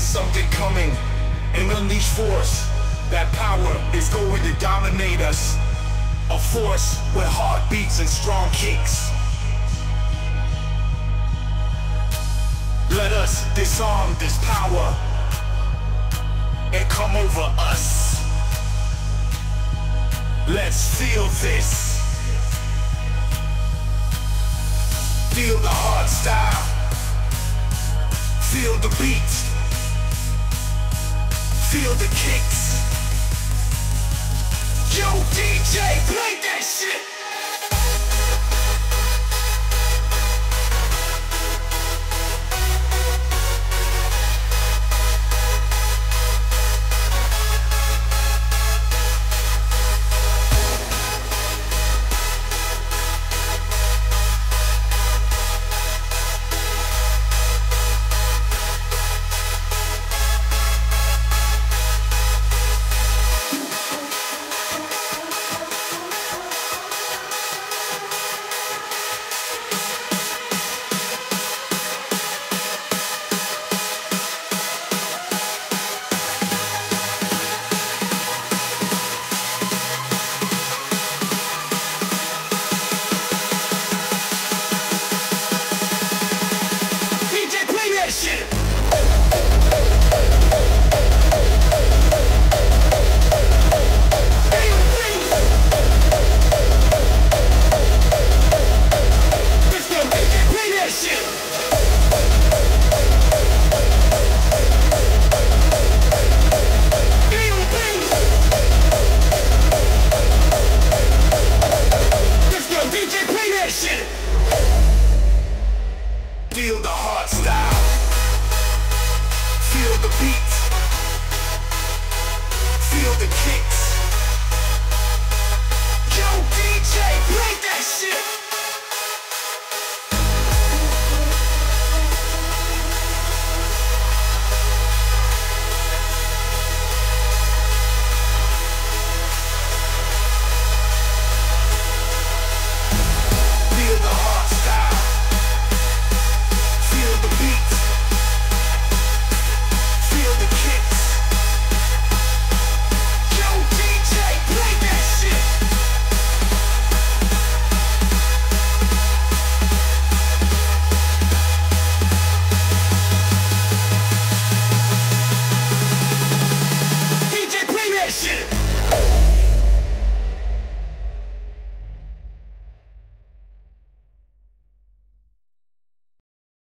something coming, and unleash force. That power is going to dominate us. A force with heartbeats and strong kicks. Let us disarm this power and come over us. Let's feel this. Feel the hard style. Feel the beat. Feel the kicks. Yo DJ, play that shit.